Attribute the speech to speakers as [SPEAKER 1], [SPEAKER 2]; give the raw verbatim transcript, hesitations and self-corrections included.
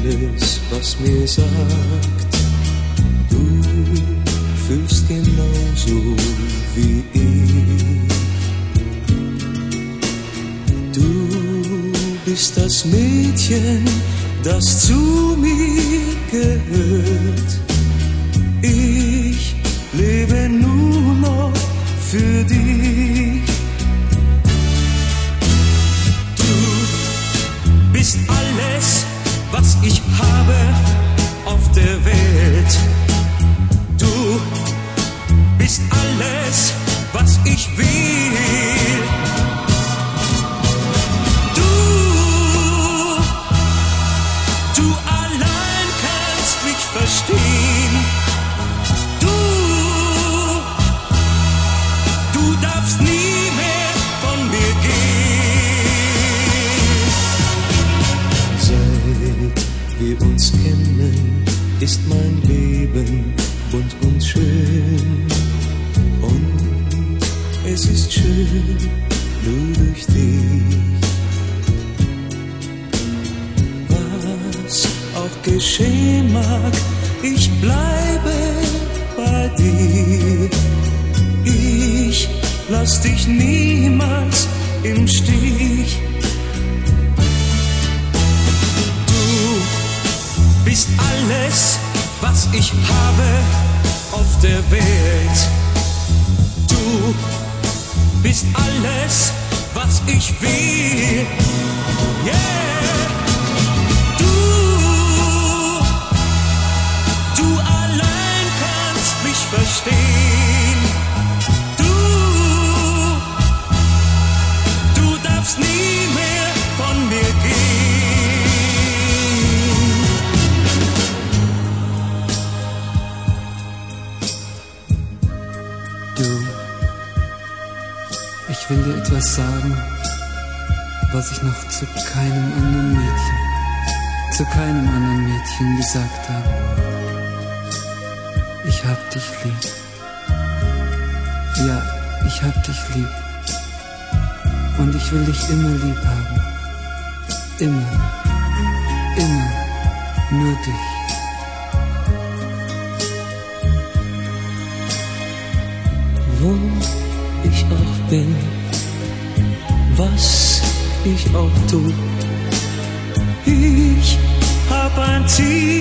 [SPEAKER 1] alles, was mir sagt, du fühlst genauso wie ich. Du bist das Mädchen, das zu mir gehört. Ich lebe nur noch für dich. Du bist alles, was ich habe auf der Welt. Du bist alles, was ich will. Du, du allein kannst mich verstehen. Du, du darfst nie mehr von mir gehen. Seit wir uns kennen, ist mein Leben bunt und schön. Und es ist schön, nur durch dich. Was auch geschehen mag, ich bleibe bei dir. Ich lass dich niemals im Stich. Du bist alles, was ich habe auf der Welt. Du bist alles, was ich will. Yeah. Du, du allein kannst mich verstehen. Du, du darfst nie mehr von mir gehen.
[SPEAKER 2] Du, ich will dir etwas sagen, was ich noch zu keinem anderen Mädchen, zu keinem anderen Mädchen gesagt habe. Ich hab dich lieb. Ja, ich hab dich lieb. Und ich will dich immer lieb haben. Immer, immer, nur dich.
[SPEAKER 1] Wo ich auch bin, was ich auch tu, ich hab ein Ziel.